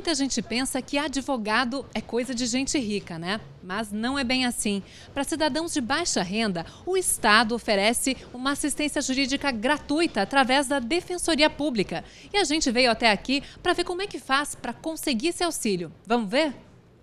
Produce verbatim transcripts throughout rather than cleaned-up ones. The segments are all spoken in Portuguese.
Muita gente pensa que advogado é coisa de gente rica, né? Mas não é bem assim. Para cidadãos de baixa renda, o Estado oferece uma assistência jurídica gratuita através da Defensoria Pública. E a gente veio até aqui para ver como é que faz para conseguir esse auxílio. Vamos ver?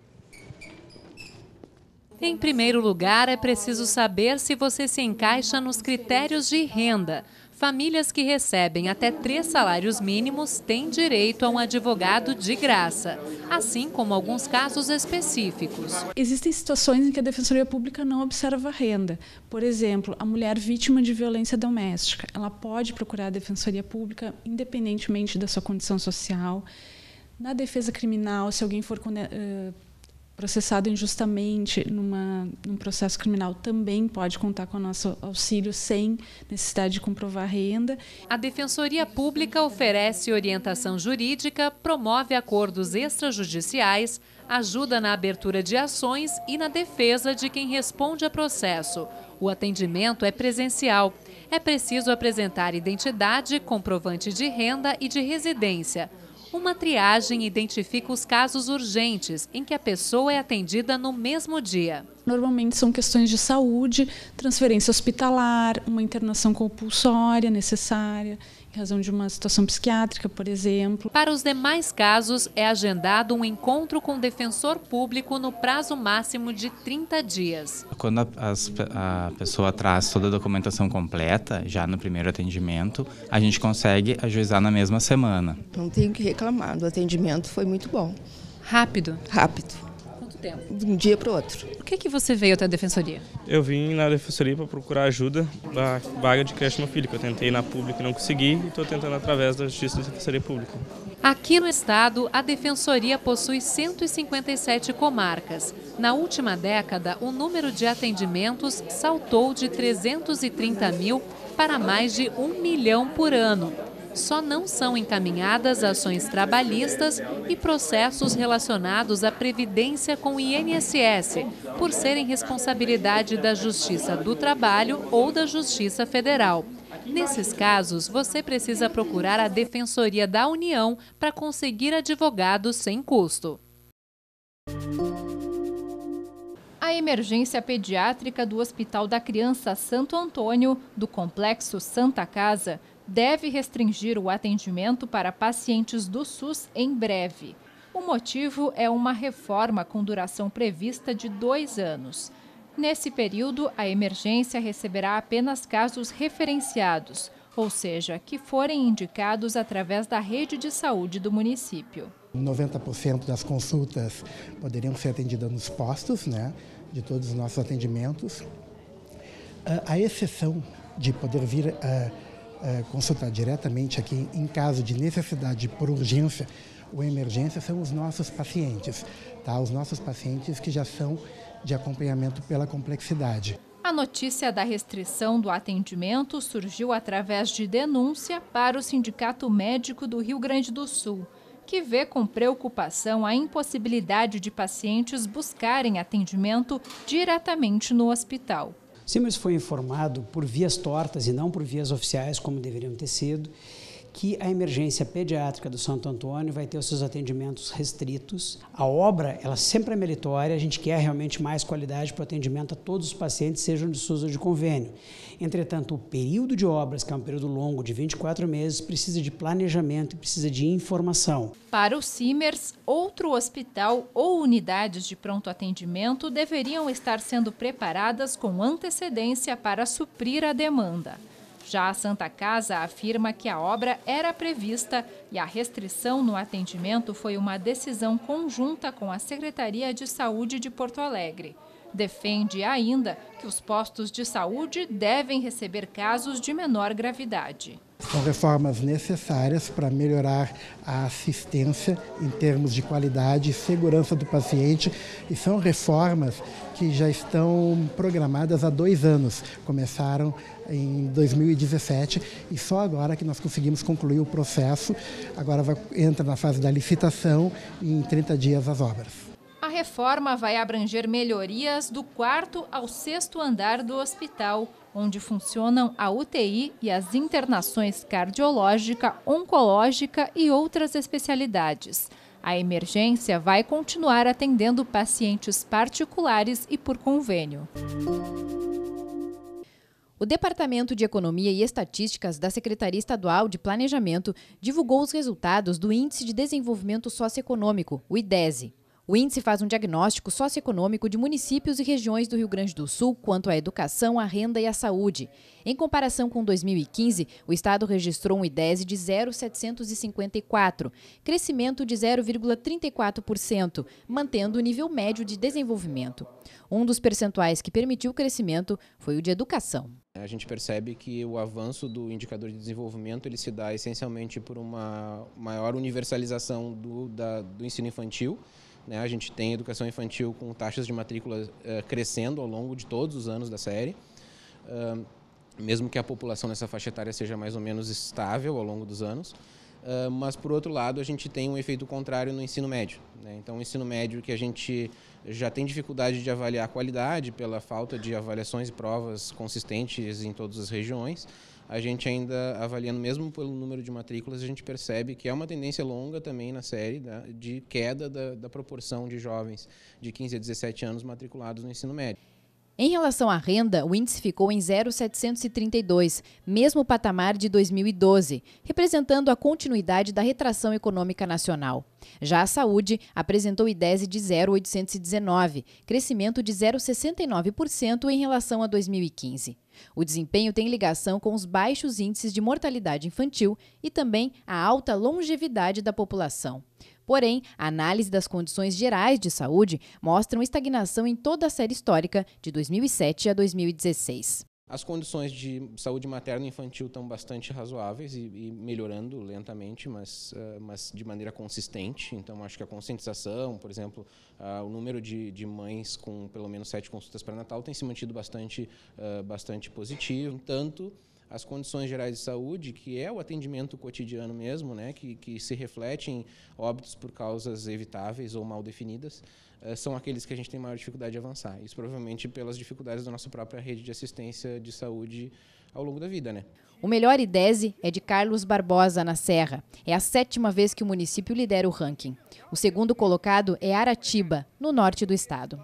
Em primeiro lugar, é preciso saber se você se encaixa nos critérios de renda. Famílias que recebem até três salários mínimos têm direito a um advogado de graça, assim como alguns casos específicos. Existem situações em que a Defensoria Pública não observa a renda. Por exemplo, a mulher vítima de violência doméstica, ela pode procurar a Defensoria Pública independentemente da sua condição social. Na defesa criminal, se alguém for uh, processado injustamente numa, num processo criminal, também pode contar com o nosso auxílio sem necessidade de comprovar renda. A Defensoria Pública oferece orientação jurídica, promove acordos extrajudiciais, ajuda na abertura de ações e na defesa de quem responde a processo. O atendimento é presencial. É preciso apresentar identidade, comprovante de renda e de residência. Uma triagem identifica os casos urgentes, em que a pessoa é atendida no mesmo dia. Normalmente são questões de saúde, transferência hospitalar, uma internação compulsória necessária, em razão de uma situação psiquiátrica, por exemplo. Para os demais casos, é agendado um encontro com o defensor público no prazo máximo de trinta dias. Quando a, as, a pessoa traz toda a documentação completa, já no primeiro atendimento, a gente consegue ajuizar na mesma semana. Não tenho que reclamar, o atendimento foi muito bom. Rápido? Rápido. Quanto tempo? De um dia para o outro. Por que que você veio até a Defensoria? Eu vim na Defensoria para procurar ajuda da vaga de creche do meu filho, que eu tentei na pública e não consegui, e estou tentando através da Justiça da Defensoria Pública. Aqui no estado, a Defensoria possui cento e cinquenta e sete comarcas. Na última década, o número de atendimentos saltou de trezentos e trinta mil para mais de um milhão por ano. Só não são encaminhadas ações trabalhistas e processos relacionados à previdência com o I N S S, por serem responsabilidade da Justiça do Trabalho ou da Justiça Federal. Nesses casos, você precisa procurar a Defensoria da União para conseguir advogado sem custo. A emergência pediátrica do Hospital da Criança Santo Antônio, do Complexo Santa Casa, deve restringir o atendimento para pacientes do SUS em breve. O motivo é uma reforma com duração prevista de dois anos. Nesse período, a emergência receberá apenas casos referenciados, ou seja, que forem indicados através da rede de saúde do município. noventa por cento das consultas poderiam ser atendidas nos postos, né, de todos os nossos atendimentos. A exceção de poder vir a consultar diretamente aqui em caso de necessidade por urgência ou emergência são os nossos pacientes, tá? Os nossos pacientes que já são de acompanhamento pela complexidade. A notícia da restrição do atendimento surgiu através de denúncia para o Sindicato Médico do Rio Grande do Sul, que vê com preocupação a impossibilidade de pacientes buscarem atendimento diretamente no hospital. O Simers foi informado por vias tortas e não por vias oficiais, como deveriam ter sido, que a emergência pediátrica do Santo Antônio vai ter os seus atendimentos restritos. A obra, ela sempre é meritória, a gente quer realmente mais qualidade para o atendimento a todos os pacientes, sejam de SUS ou de convênio. Entretanto, o período de obras, que é um período longo de vinte e quatro meses, precisa de planejamento e precisa de informação. Para o Simers, outro hospital ou unidades de pronto atendimento deveriam estar sendo preparadas com antecedência para suprir a demanda. Já a Santa Casa afirma que a obra era prevista e a restrição no atendimento foi uma decisão conjunta com a Secretaria de Saúde de Porto Alegre. Defende ainda que os postos de saúde devem receber casos de menor gravidade. São reformas necessárias para melhorar a assistência em termos de qualidade e segurança do paciente e são reformas que já estão programadas há dois anos. Começaram em dois mil e dezessete e só agora que nós conseguimos concluir o processo. Agora vai, entra na fase da licitação e em trinta dias as obras. A reforma vai abranger melhorias do quarto ao sexto andar do hospital, onde funcionam a U T I e as internações cardiológica, oncológica e outras especialidades. A emergência vai continuar atendendo pacientes particulares e por convênio. O Departamento de Economia e Estatísticas da Secretaria Estadual de Planejamento divulgou os resultados do Índice de Desenvolvimento Socioeconômico, o IDESE. O índice faz um diagnóstico socioeconômico de municípios e regiões do Rio Grande do Sul quanto à educação, à renda e à saúde. Em comparação com dois mil e quinze, o estado registrou um IDESE de zero vírgula setecentos e cinquenta e quatro, crescimento de zero vírgula trinta e quatro por cento, mantendo o nível médio de desenvolvimento. Um dos percentuais que permitiu o crescimento foi o de educação. A gente percebe que o avanço do indicador de desenvolvimento ele se dá essencialmente por uma maior universalização do, da, do ensino infantil. A gente tem educação infantil com taxas de matrícula uh, crescendo ao longo de todos os anos da série, uh, mesmo que a população nessa faixa etária seja mais ou menos estável ao longo dos anos. Uh, mas, por outro lado, a gente tem um efeito contrário no ensino médio. Né? Então, o ensino médio que a gente já tem dificuldade de avaliar a qualidade pela falta de avaliações e provas consistentes em todas as regiões, a gente ainda avaliando mesmo pelo número de matrículas, a gente percebe que é uma tendência longa também na série, né, de queda da, da proporção de jovens de quinze a dezessete anos matriculados no ensino médio. Em relação à renda, o índice ficou em zero vírgula setecentos e trinta e dois, mesmo patamar de dois mil e doze, representando a continuidade da retração econômica nacional. Já a saúde apresentou IDESE de zero vírgula oitocentos e dezenove, crescimento de zero vírgula sessenta e nove por cento em relação a dois mil e quinze. O desempenho tem ligação com os baixos índices de mortalidade infantil e também a alta longevidade da população. Porém, a análise das condições gerais de saúde mostra estagnação em toda a série histórica de dois mil e sete a dois mil e dezesseis. As condições de saúde materna e infantil estão bastante razoáveis e, e melhorando lentamente, mas, uh, mas de maneira consistente. Então, acho que a conscientização, por exemplo, uh, o número de, de mães com pelo menos sete consultas pré-natal tem se mantido bastante, uh, bastante positivo. Tanto as condições gerais de saúde, que é o atendimento cotidiano mesmo, né, que, que se reflete em óbitos por causas evitáveis ou mal definidas, uh, são aqueles que a gente tem maior dificuldade de avançar. Isso provavelmente pelas dificuldades da nossa própria rede de assistência de saúde ao longo da vida, né? O melhor IDESE é de Carlos Barbosa, na Serra. É a sétima vez que o município lidera o ranking. O segundo colocado é Aratiba, no norte do estado.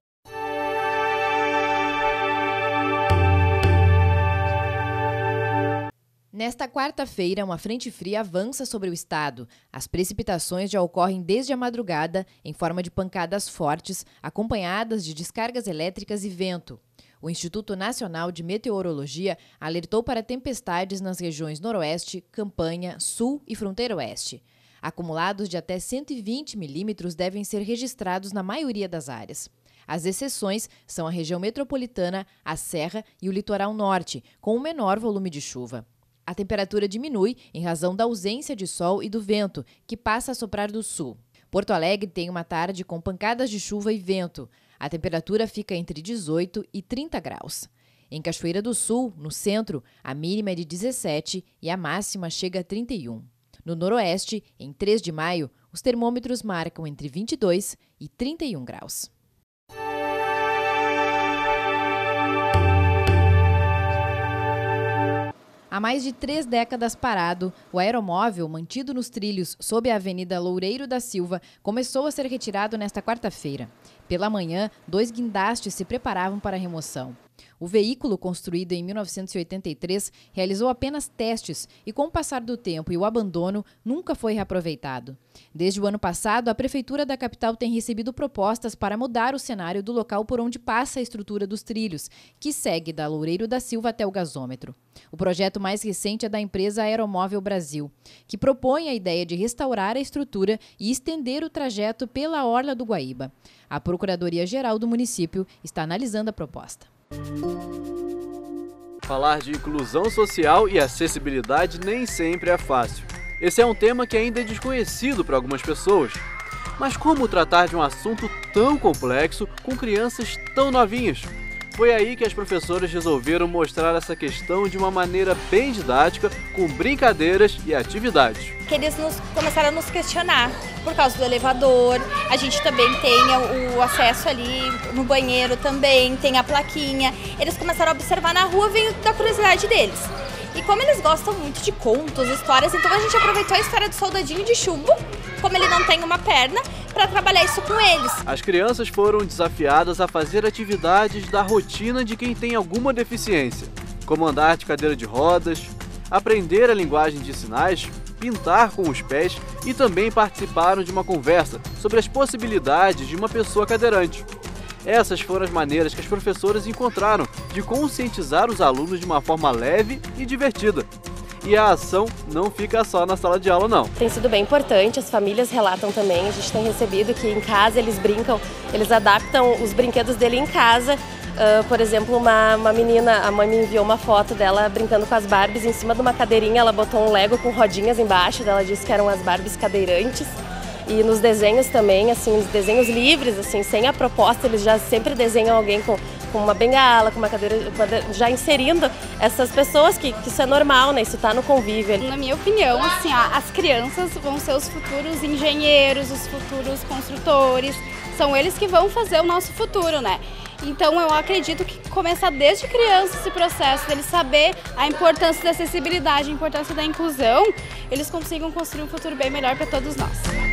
Nesta quarta-feira, uma frente fria avança sobre o estado. As precipitações já ocorrem desde a madrugada, em forma de pancadas fortes, acompanhadas de descargas elétricas e vento. O Instituto Nacional de Meteorologia alertou para tempestades nas regiões Noroeste, Campanha, Sul e Fronteira Oeste. Acumulados de até cento e vinte milímetros devem ser registrados na maioria das áreas. As exceções são a região metropolitana, a Serra e o litoral norte, com o menor volume de chuva. A temperatura diminui em razão da ausência de sol e do vento, que passa a soprar do sul. Porto Alegre tem uma tarde com pancadas de chuva e vento. A temperatura fica entre dezoito e trinta graus. Em Cachoeira do Sul, no centro, a mínima é de dezessete e a máxima chega a trinta e um. No Noroeste, em três de maio, os termômetros marcam entre vinte e dois e trinta e um graus. Há mais de três décadas parado, o aeromóvel, mantido nos trilhos sob a Avenida Loureiro da Silva, começou a ser retirado nesta quarta-feira. Pela manhã, dois guindastes se preparavam para a remoção. O veículo, construído em mil novecentos e oitenta e três, realizou apenas testes e, com o passar do tempo e o abandono, nunca foi reaproveitado. Desde o ano passado, a Prefeitura da capital tem recebido propostas para mudar o cenário do local por onde passa a estrutura dos trilhos, que segue da Loureiro da Silva até o gasômetro. O projeto mais recente é da empresa Aeromóvel Brasil, que propõe a ideia de restaurar a estrutura e estender o trajeto pela orla do Guaíba. A Procuradoria-Geral do município está analisando a proposta. Falar de inclusão social e acessibilidade nem sempre é fácil. Esse é um tema que ainda é desconhecido para algumas pessoas. Mas como tratar de um assunto tão complexo com crianças tão novinhas? Foi aí que as professoras resolveram mostrar essa questão de uma maneira bem didática, com brincadeiras e atividades. Que eles nos, começaram a nos questionar por causa do elevador, a gente também tem o acesso ali no banheiro também, tem a plaquinha. Eles começaram a observar na rua, veio da curiosidade deles. E como eles gostam muito de contos, histórias, então a gente aproveitou a história do soldadinho de chumbo como ele não tem uma perna, para trabalhar isso com eles. As crianças foram desafiadas a fazer atividades da rotina de quem tem alguma deficiência, como andar de cadeira de rodas, aprender a linguagem de sinais, pintar com os pés e também participaram de uma conversa sobre as possibilidades de uma pessoa cadeirante. Essas foram as maneiras que as professoras encontraram de conscientizar os alunos de uma forma leve e divertida. E a ação não fica só na sala de aula, não. Tem sido bem importante, as famílias relatam também, a gente tem recebido que em casa eles brincam, eles adaptam os brinquedos dele em casa. Uh, por exemplo, uma, uma menina, a mãe me enviou uma foto dela brincando com as Barbies, em cima de uma cadeirinha ela botou um Lego com rodinhas embaixo, ela disse que eram as Barbies cadeirantes. E nos desenhos também, assim, os desenhos livres, assim, sem a proposta, eles já sempre desenham alguém com, com uma bengala, com uma cadeira, já inserindo essas pessoas, que, que isso é normal, né? Isso está no convívio. Na minha opinião, assim, ó, as crianças vão ser os futuros engenheiros, os futuros construtores, são eles que vão fazer o nosso futuro, né? Então eu acredito que começar desde criança esse processo, deles saber a importância da acessibilidade, a importância da inclusão, eles consigam construir um futuro bem melhor para todos nós.